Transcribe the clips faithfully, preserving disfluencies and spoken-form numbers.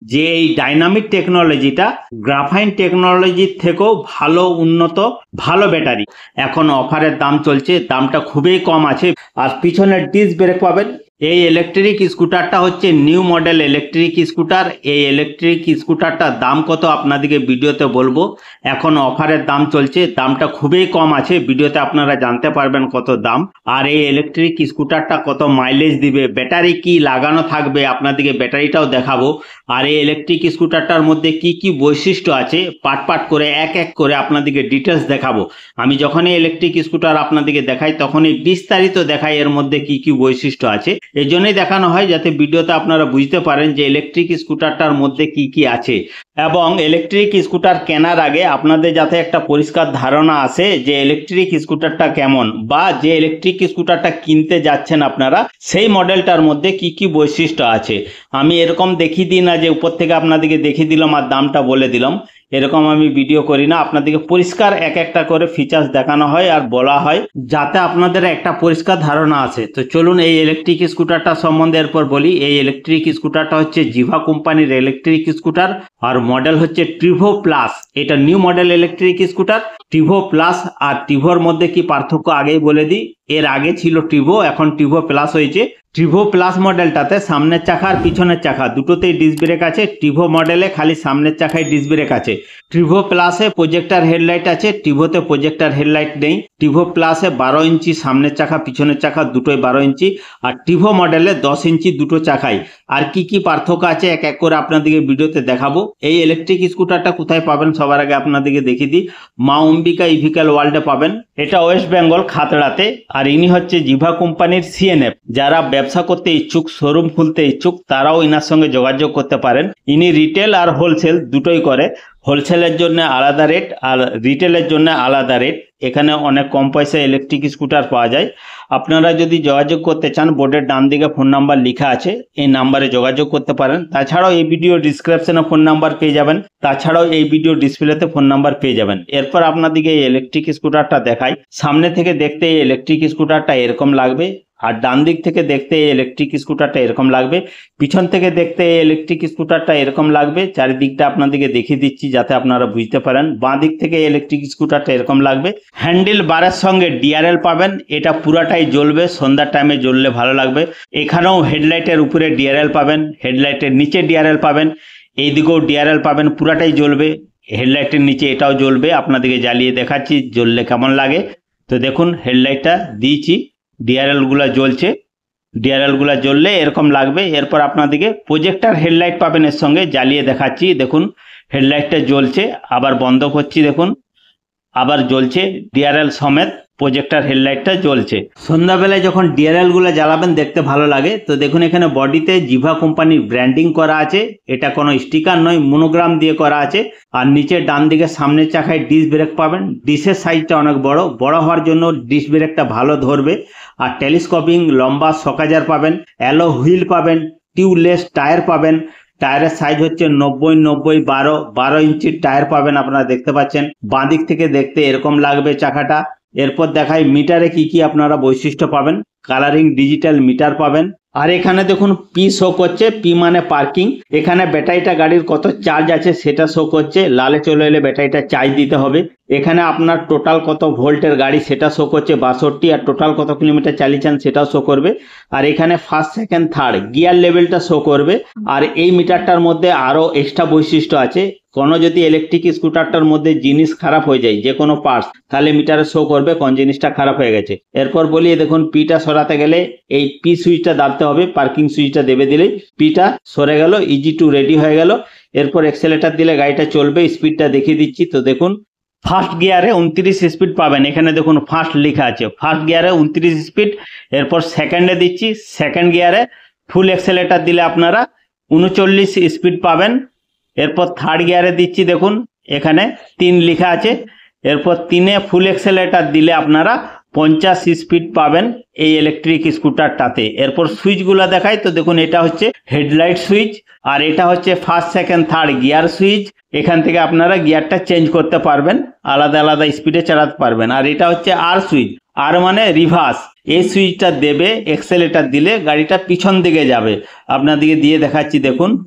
যে এই dynamic টেকনোলজিটা graphene টেকনোলজির থেকেও ভালো উন্নত ভালো ব্যাটারি। এখন অফারের দাম চলছে, দামটা খুবই কম আছে। আর পিছনের ডিস্ক ব্রেক পাবেন। এই ইলেকট্রিক স্কুটারটা হচ্ছে নিউ মডেল ইলেকট্রিক স্কুটার। এই ইলেকট্রিক স্কুটারটার দাম কত আপনাদেরকে ভিডিওতে বলবো। এখন অফারের দাম চলছে, দামটা খুবই কম আছে, ভিডিওতে আপনারা জানতে পারবেন কত দাম। আর এই ইলেকট্রিক স্কুটারটা কত মাইলেজ দিবে, ব্যাটারি কি লাগানো থাকবে, আপনাদেরকে ব্যাটারিটাও দেখাবো। আর এই ইলেকট্রিক স্কুটারটার মধ্যে কি কি বৈশিষ্ট্য আছে পার্ট পার্ট করে এক এক করে আপনাদেরকে ডিটেলস দেখাবো। আমি যখনই ইলেকট্রিক স্কুটার আপনাদেরকে দেখাই তখনই বিস্তারিত দেখাই এর মধ্যে কি কি বৈশিষ্ট্য আছে। এই জন্যই দেখানো হয় যাতে ভিডিওতে আপনারা বুঝতে পারেন যে ইলেকট্রিক স্কুটারটার মধ্যে কি কি আছে। এবং ইলেকট্রিক স্কুটার কেনার আগে আপনাদের যাতে একটা পরিষ্কার ধারণা আসে যে ইলেকট্রিক স্কুটারটা কেমন, বা যে ইলেকট্রিক স্কুটারটা কিনতে যাচ্ছেন আপনারা সেই মডেলটার মধ্যে কি কি বৈশিষ্ট্য আছে। আমি এরকম দেখিয়ে দিই না যে উপর থেকে আপনাদেরকে দেখিয়ে দিলাম আর দামটা বলে দিলাম, এরকম আমি ভিডিও করি না। আপনাদেরকে পরিষ্কার এক একটা করে ফিচার্স দেখানো হয় আর বলা হয় যাতে আপনাদের একটা পরিষ্কার ধারণা আসে। তো চলুন এই ইলেকট্রিক স্কুটারটা সম্বন্ধে এরপর বলি। এই ইলেকট্রিক স্কুটারটা হচ্ছে জিভা কোম্পানির ইলেকট্রিক স্কুটার আর মডেল হচ্ছে ট্রিভো প্লাস। এটা new model electric scooter. Trivo plus আর টিভোর মধ্যে কি পার্থক্য আগেই বলে দিই। এর আগে ছিল টিভো, এখন টিভো প্লাস হয়েছে। ট্রিভো প্লাস মডেলটাতে সামনের চাকা আর পিছনের চাকা দুটোতেই ডিস্ক ব্রেক আছে। টিভো মডেলে খালি সামনের চাকায় ডিস্ক ব্রেক আছে। ট্রিভো প্লাসে প্রজেক্টর হেডলাইট আছে, টিভোতে প্রজেক্টর হেডলাইট নেই। টিভো প্লাসে বারো ইঞ্চি সামনের চাকা পিছনের চাকা দুটোই বারো ইঞ্চি, আর টিভো মডেলে দশ ইঞ্চি দুটো চাকাই। আর কি কি পার্থক্য আছে এক এক করে আপনাদেরকে ভিডিওতে দেখাবো। এই ইলেকট্রিক স্কুটারটা কোথায় পাবেন সবার আগে আপনাদেরকে দেখিয়ে দিই। মা অম্বিকা ইভিক্যাল ওয়ার্ল্ডে পাবেন, এটা ওয়েস্ট বেঙ্গল খাতড়াতে। আর ইনি হচ্ছে জিভা কোম্পানির সিএনএফ। যারা ব্যবসা করতে ইচ্ছুক, শোরুম খুলতে ইচ্ছুক, তারাও ইনার সঙ্গে যোগাযোগ করতে পারেন। ইনি রিটেল আর হোলসেল দুটোই করে। হোলসেলের জন্য আলাদা রেট আর রিটেলের জন্য আলাদা রেট। এখানে অনেক কম পয়সায় ইলেকট্রিক স্কুটার পাওয়া যায়। আপনারা যদি যোগাযোগ করতে চান বোর্ডের ডান দিকে ফোন নাম্বার লেখা আছে, এই নাম্বারে যোগাযোগ করতে পারেন। তাছাড়াও এই ভিডিও ডিসক্রিপশনে ফোন নাম্বার পেয়ে যাবেন, তাছাড়াও এই ভিডিও ডিসপ্লেতে ফোন নাম্বার পেয়ে যাবেন। এরপর আপনাদেরকে এই ইলেকট্রিক স্কুটারটা দেখাই। সামনে থেকে দেখতে এই ইলেকট্রিক স্কুটারটা এরকম লাগবে, আর ডান দিক থেকে দেখতে এই ইলেকট্রিক স্কুটারটা এরকম লাগবে, পিছন থেকে দেখতে এই ইলেকট্রিক স্কুটারটা এরকম লাগবে। চারিদিকটা আপনাদেরকে দেখিয়ে দিচ্ছি যাতে আপনারা বুঝতে পারেন। বাঁ দিক থেকে ইলেকট্রিক স্কুটারটা এরকম লাগবে। হ্যান্ডেল বারের সঙ্গে ডিআরএল পাবেন, এটা পুরাটাই জ্বলবে, সন্ধ্যার টাইমে জ্বললে ভালো লাগবে। এখানেও হেডলাইটের উপরে ডিআরএল পাবেন, হেডলাইটের নিচে ডিআরএল পাবেন, এইদিকেও ডিআরএল পাবেন, পুরাটাই জ্বলবে। হেডলাইটের নিচে এটাও জ্বলবে, আপনাদেরকে জ্বালিয়ে দেখাচ্ছি জ্বললে কেমন লাগে। তো দেখুন হেডলাইটটা দিয়েছি, ডিআরএল গুলা জ্বলছে, ডিআরএল গুলা জ্বললে এরকম লাগবে। এরপর আপনাদেরকে প্রজেক্টর হেডলাইট পাবেন এর সঙ্গে, জ্বালিয়ে দেখাচ্ছি। দেখুন হেডলাইটটা জ্বলছে, আবার বন্ধ করছি, দেখুন আবার জ্বলছে, ডিআরএল সমেত প্রজেক্টর হেডলাইটটা জ্বলছে। সন্ধ্যাবেলায় যখন ডিআরএল গুলো জ্বালাবেন দেখতে ভালো লাগে। তো দেখুন এখানে বডিতে জিভা কোম্পানির ব্র্যান্ডিং করা আছে, এটা কোনো স্টিকার নয়, মনোগ্রাম দিয়ে করা আছে। আর নিচে ডান দিকে সামনের চাকায় ডিস্ক ব্রেক পাবেন। ডিসের সাইজটা অনেক বড়, বড় হওয়ার জন্য ডিস্ক ব্রেকটা ভালো ধরবে। আর টেলিস্কোপিং লম্বা সকাজার পাবেন, অ্যালো হুইল পাবেন, টিউবলেস টায়ার পাবেন। টায়ারের সাইজ হচ্ছে নব্বই নব্বই বারো বারো ইঞ্চির টায়ার পাবেন, আপনারা দেখতে পাচ্ছেন। বাঁ দিক থেকে দেখতে এরকম লাগবে চাকাটা। এরপর দেখাই মিটারে কি কি আপনারা বৈশিষ্ট্য পাবেন। কালারিং ডিজিটাল মিটার পাবেন। আর এখানে দেখুন পি শো করছে, পি মানে পার্কিং। এখানে ব্যাটারিটা গাড়ির কত চার্জ আছে সেটা শো করছে, লালে চলে এলে ব্যাটারিটা চার্জ দিতে হবে। এখানে আপনার টোটাল কত ভোল্টের গাড়ি সেটা শো করছে বাষট্টি, আর টোটাল কত কিলোমিটার চালিয়েছেন সেটাও শো করবে। আর এখানে ফার্স্ট সেকেন্ড থার্ড গিয়ার লেভেলটা শো করবে। আর এই মিটারটার মধ্যে আরো এক্সট্রা বৈশিষ্ট্য আছে। কোনো যদি ইলেকট্রিক স্কুটারটার মধ্যে জিনিস খারাপ হয়ে যায়, যে কোনো পার্টস, তাহলে মিটারে শো করবে কোন জিনিসটা খারাপ হয়ে গেছে। এরপর বলি দেখুন পিটা সরাতে গেলে এই পি সুইচটা দাবতে হবে, পার্কিং সুইচটা দেবে দিলেই পিটা সরে গেল, ইজি টু রেডি হয়ে গেল। এরপর এক্সেলেটার দিলে গাড়িটা চলবে। স্পিডটা দেখিয়ে দিচ্ছি। তো দেখুন ফার্স্ট গিয়ারে উনত্রিশ স্পিড পাবেন, এখানে দেখুন ফার্স্ট লেখা আছে, ফার্স্ট গিয়ারে উনত্রিশ স্পিড। এরপর সেকেন্ডে দিচ্ছি, সেকেন্ড গিয়ারে ফুল এক্সেলেটার দিলে আপনারা উনচল্লিশ স্পিড পাবেন। এরপর থার্ড গিয়ারে দিচ্ছি, দেখুন এখানে তিন লেখা আছে। এরপর তিনে ফুল এক্সেলেটার দিলে আপনারা পঞ্চাশ স্পিড পাবেন এই ইলেকট্রিক স্কুটারটাতে। এরপর সুইচগুলো দেখাই। তো দেখুন এটা হচ্ছে হেডলাইট সুইচ, আর এটা হচ্ছে first second third gear switch. এখান থেকে আপনারা গিয়ারটা চেঞ্জ করতে পারবেন, আলাদা আলাদা স্পিডে চালাতে পারবেন। আর এটা হচ্ছে আর সুইচ, আর মানে রিভার্স। এই সুইচটা দেবে এক্সেলেটার দিলে গাড়িটা পিছন দিকে যাবে। আপনাদেরকে দিয়ে দেখাচ্ছি, দেখুন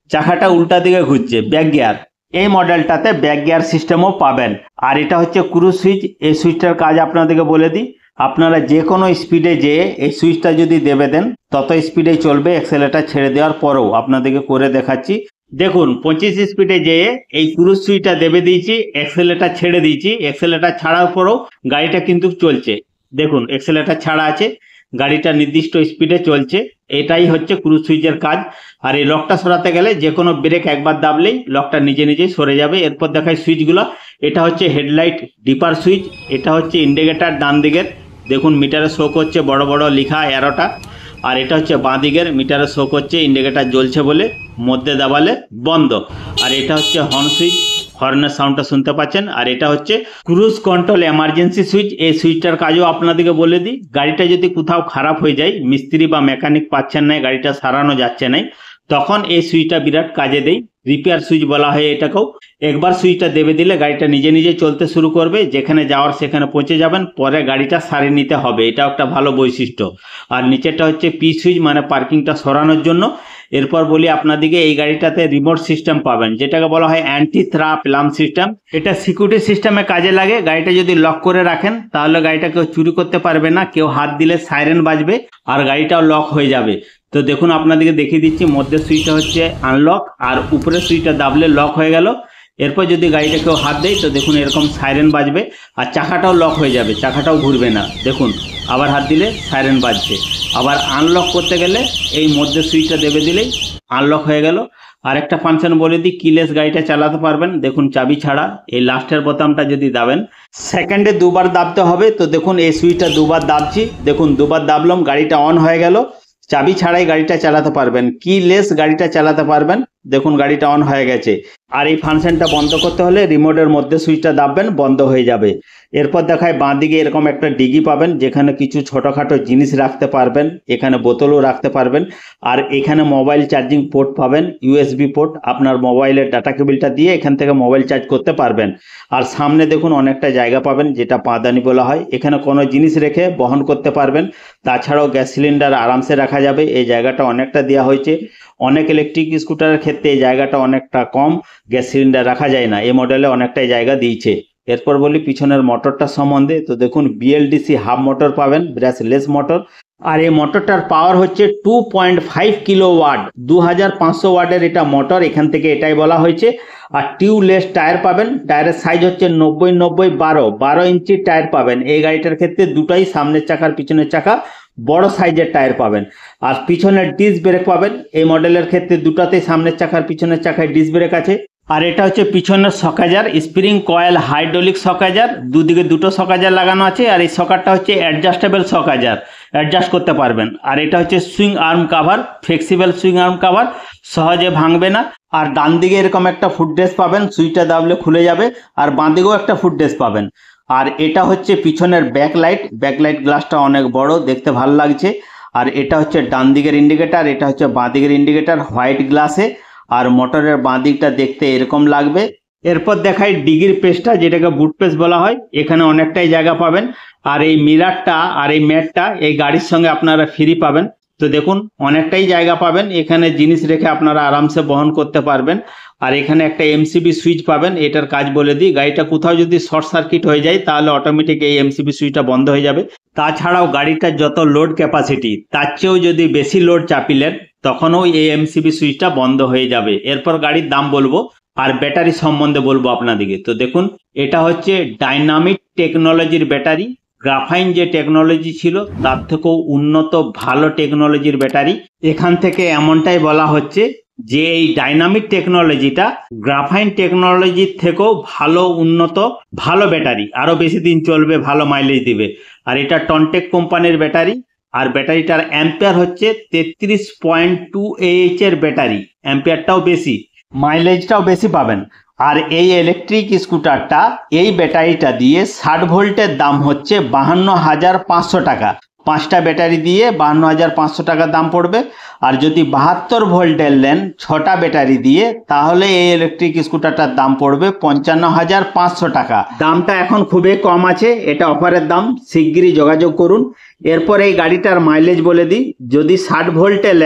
চাকাটা উল্টা দিকে ঘুরছে, ব্যাক গিয়ার। এই মডেলটাতে ব্যাক গিয়ার সিস্টেমও পাবেন। আর এটা হচ্ছে ক্রুজ সুইচ। এই সুইচটার কাজ আপনাদেরকে বলে দিই, আপনারা যে কোনো স্পিডে যেয়ে এই সুইচটা যদি দেবে দেন তত স্পিডেই চলবে। এক্সেলেটার ছেড়ে দেওয়ার পরেও আপনাদেরকে করে দেখাচ্ছি। দেখুন পঁচিশ স্পিডে যেয়ে এই ক্রুজ সুইচটা দেবে দিয়েছি, এক্সেলেটার ছেড়ে দিয়েছি। এক্সেলেটার ছাড়ার পরেও গাড়িটা কিন্তু চলছে। দেখুন এক্সেলেটার ছাড়া আছে, গাড়িটা নির্দিষ্ট স্পিডে চলছে। এটাই হচ্ছে ক্রুজ সুইচের কাজ। আর এই লকটা সরাতে গেলে যে কোনো ব্রেক একবার দাবলেই লকটা নিজে নিজেই সরে যাবে। এরপর দেখায় সুইচগুলো। এটা হচ্ছে হেডলাইট ডিপার সুইচ, এটা হচ্ছে ইন্ডিকেটার ডান দিকের, দেখুন মিটারে শো করছে বড় বড় লেখা এরোটা। আর এটা হচ্ছে বাঁ দিকের, মিটারে শো করছে ইন্ডিকেটার জ্বলছে বলে, মধ্যে দাবালে বন্ধ। আর এটা হচ্ছে হর্ন সুইচ, হর্নের সাউন্ডটা শুনতে পাচ্ছেন। আর এটা হচ্ছে ক্রুজ কন্ট্রোল এমার্জেন্সি সুইচ। এই সুইচটার কাজও আপনাদেরকে বলে দিই, গাড়িটা যদি কোথাও খারাপ হয়ে যায়, মিস্ত্রি বা মেকানিক পাচ্ছেন না, গাড়িটা সারানো যাচ্ছে না, তখন এই সুইচটা বিরাট কাজে দেয়। রিপেয়ার সুইচ বলা হয় এটাকেও। একবার সুইচটা দেবে দিলে গাড়িটা নিজে নিজে চলতে শুরু করবে, যেখানে যাওয়ার সেখানে পৌঁছে যাবেন, পরে গাড়িটা সারিয়ে নিতে হবে। এটাও একটা ভালো বৈশিষ্ট্য। আর নিচেরটা হচ্ছে পি সুইচ, মানে পার্কিংটা সরানোর জন্য। এরপর বলি আপনাদেরকে, এই গাড়িটাতে রিমোট সিস্টেম পাবেন, যেটাকে বলা হয় অ্যান্টি থ্রাপ অ্যালার্ম সিস্টেম। এটা সিকিউরিটি সিস্টেমে কাজে লাগে। গাড়িটা যদি লক করে রাখেন তাহলে গাড়িটা কেউ চুরি করতে পারবে না, কেউ হাত দিলে সাইরেন বাজবে আর গাড়িটাও লক হয়ে যাবে। তো দেখুন আপনাদেরকে দেখিয়ে দিচ্ছি, মধ্যে সুইচটা হচ্ছে আনলক আর উপরে সুইচটা দাবলে লক হয়ে গেল। এরপর যদি গাড়িটা কেউ হাত দেয় তো দেখুন এরকম সাইরেন বাজবে আর চাকাটাও লক হয়ে যাবে, চাকাটাও ঘুরবে না। দেখুন আবার হাত দিলে সাইরেন বাজছে। আবার আনলক করতে গেলে এই মধ্যে সুইচটা দেবে দিলেই আনলক হয়ে গেল। আরেকটা ফাংশন বলে দিই, কিলেস গাড়িটা চালাতে পারবেন, দেখুন চাবি ছাড়া। এই লাস্টের বোতামটা যদি দাবেন, সেকেন্ডে দুবার দাবতে হবে। তো দেখুন এই সুইচটা দুবার দাবছি, দেখুন দুবার দাবলাম, গাড়িটা অন হয়ে গেল। চাবি ছাড়াই গাড়িটা চালাতে পারবেন, কিলেস গাড়িটা চালাতে পারবেন। দেখুন গাড়িটা অন হয়ে গেছে। আর এই ফাংশনটা বন্ধ করতে হলে রিমোটের মধ্যে সুইচটা দাববেন, বন্ধ হয়ে যাবে। এরপর দেখায় বাঁ দিকে এরকম একটা ডিগি পাবেন, যেখানে কিছু ছোটোখাটো জিনিস রাখতে পারবেন, এখানে বোতলও রাখতে পারবেন। আর এখানে মোবাইল চার্জিং পোর্ট পাবেন, ইউএসবি পোর্ট। আপনার মোবাইলের ডাটা কেবিলটা দিয়ে এখান থেকে মোবাইল চার্জ করতে পারবেন। আর সামনে দেখুন অনেকটা জায়গা পাবেন, যেটা পাদানি বলা হয়। এখানে কোনো জিনিস রেখে বহন করতে পারবেন। তাছাড়াও গ্যাস সিলিন্ডার আরামসে রাখা যাবে। এই জায়গাটা অনেকটা দেওয়া হয়েছে। অনেক ইলেকট্রিক স্কুটারের ক্ষেত্রে এই জায়গাটা অনেকটা কম, গ্যাস সিলিন্ডার রাখা যায় না, এই মডেলে অনেকটাই জায়গা দিয়েছে। এরপর বলি পিছনের মোটরটা সম্বন্ধে। তো দেখুন বিএলডিসি হাফ মোটর পাবেন, ব্রাশলেস মোটর। আর এই মোটরটার পাওয়ার হচ্ছে two point five kilowatt, দু হাজার পাঁচশো ওয়াটের এটা মোটর, এখান থেকে এটাই বলা হয়েছে। আর টিউবলেস টায়ার পাবেন, টায়ারের সাইজ হচ্ছে নব্বই নব্বই বারো, বারো ইঞ্চি টায়ার পাবেন। এই গাড়িটার ক্ষেত্রে দুটাই, সামনের চাকার পিছনের চাকা বড় সাইজের টায়ার পাবেন। আর পিছনের ডিস্ক ব্রেক পাবেন, এই মডেলের ক্ষেত্রে দুটাতেই সামনের চাকার পিছনের চাকায় ডিস্ক ব্রেক আছে। আর এটা হচ্ছে পিছনের shocker, spring coil hydraulic shocker, দুদিকে দুটো সকাজার লাগানো আছে। আর এই সকারটা হচ্ছে অ্যাডজাস্টেবল সকাজার, অ্যাডজাস্ট করতে পারবেন। আর এটা হচ্ছে swing arm cover, flexible swing arm cover, সহজে ভাঙবে না। আর ডান দিকে এরকম একটা ফুটরেস্ট পাবেন, সুইচটা দাবলে খুলে যাবে। আর বাঁ দিকেও একটা ফুটরেস্ট পাবেন। আর এটা হচ্ছে পিছনের ব্যাকলাইট, ব্যাকলাইট গ্লাসটা অনেক বড়, দেখতে ভালো লাগছে। আর এটা হচ্ছে ডান দিকের ইন্ডিকেটার, এটা হচ্ছে বাঁ দিকের ইন্ডিকেটার হোয়াইট গ্লাসে। আর মোটরের বাঁ দিকটা দেখতে এরকম লাগবে। এরপর দেখাই ডিগির পেস্টটা, যেটাকে বুট পেস্ট বলা হয়। এখানে অনেকটাই জায়গা পাবেন। আর এই মিরারটা আর এই ম্যাটটা এই গাড়ির সঙ্গে আপনারা ফ্রি পাবেন। তো দেখুন অনেকটাই জায়গা পাবেন, এখানে জিনিস রেখে আপনারা আরামসে বহন করতে পারবেন। আর এখানে একটা এমসিবি সুইচ পাবেন, এটার কাজ বলে দিই, গাড়িটা কোথাও যদি শর্ট সার্কিট হয়ে যায় তাহলে অটোমেটিক এই এমসিবি সুইচটা বন্ধ হয়ে যাবে। তাছাড়াও গাড়িটার যত লোড ক্যাপাসিটি তার চেয়েও যদি বেশি লোড চাপিলেন তখনও এই এমসিবি সুইচটা বন্ধ হয়ে যাবে। এরপর গাড়ির দাম বলবো আর ব্যাটারি সম্বন্ধে বলবো আপনাদেরকে। তো দেখুন এটা হচ্ছে ডাইনামিক টেকনোলজির ব্যাটারি। গ্রাফাইন যে টেকনোলজি ছিল তার থেকেও উন্নত ভালো টেকনোলজির ব্যাটারি। এখান থেকে এমনটাই বলা হচ্ছে যে এই ডাইনামিক টেকনোলজিটা গ্রাফাইন টেকনোলজির থেকেও ভালো উন্নত ভালো ব্যাটারি, আরো বেশি দিন চলবে, ভালো মাইলেজ দিবে। আর এটা টনটেক কোম্পানির ব্যাটারি। আর ব্যাটারিটার অ্যাম্পিয়ার হচ্ছে তেত্রিশ পয়েন্ট টু এইচ এর ব্যাটারি, অ্যাম্পিয়ারটাও বেশি, মাইলেজটাও বেশি পাবেন। আর এই ইলেকট্রিক স্কুটারটা এই ব্যাটারিটা দিয়ে ষাট ভোল্টের দাম হচ্ছে বাহান্ন হাজার পাঁচশো টাকা। পাঁচটা ব্যাটারি দিয়ে বাহান্ন হাজার পাঁচশো টাকা দাম পড়বে। আর যদি বাহাত্তর ভোল্টের নেন ছটা ব্যাটারি দিয়ে, তাহলে এই ইলেকট্রিক স্কুটারটার দাম পড়বে পঞ্চান্ন হাজার পাঁচশো টাকা। দামটা এখন খুবই কম আছে, এটা অফারের দাম, শিগগিরই যোগাযোগ করুন। এরপর এই গাড়িটার মাইলেজ বলে দিই, যদি ষাট ভোল্টে নেন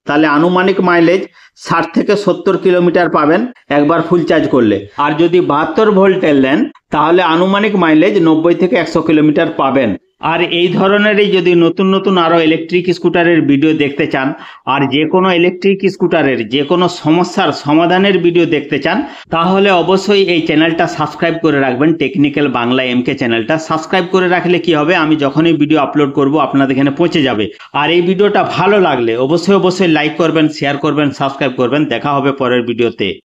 তাহলে আনুমানিক মাইলেজ ষাট থেকে সত্তর কিলোমিটার পাবেন একবার ফুল চার্জ করলে। আর যদি বাহাত্তর ভোল্টের নেন তাহলে আনুমানিক মাইলেজ নব্বই থেকে একশো কিলোমিটার পাবেন। আর এই ধরনেরই যদি নতুন নতুন আরও ইলেকট্রিক স্কুটারের ভিডিও দেখতে চান আর যে কোনো ইলেকট্রিক স্কুটারের যে কোনো সমস্যার সমাধানের ভিডিও দেখতে চান তাহলে অবশ্যই এই চ্যানেলটা সাবস্ক্রাইব করে রাখবেন। টেকনিক্যাল বাংলা এমকে চ্যানেলটা সাবস্ক্রাইব করে রাখলে কি হবে, আমি যখনই ভিডিও আপলোড করব আপনাদের এখানে পৌঁছে যাবে। আর এই ভিডিওটা ভালো লাগলে অবশ্যই অবশ্যই লাইক করবেন, শেয়ার করবেন, সাবস্ক্রাইব করবেন। দেখা হবে পরের ভিডিওতে।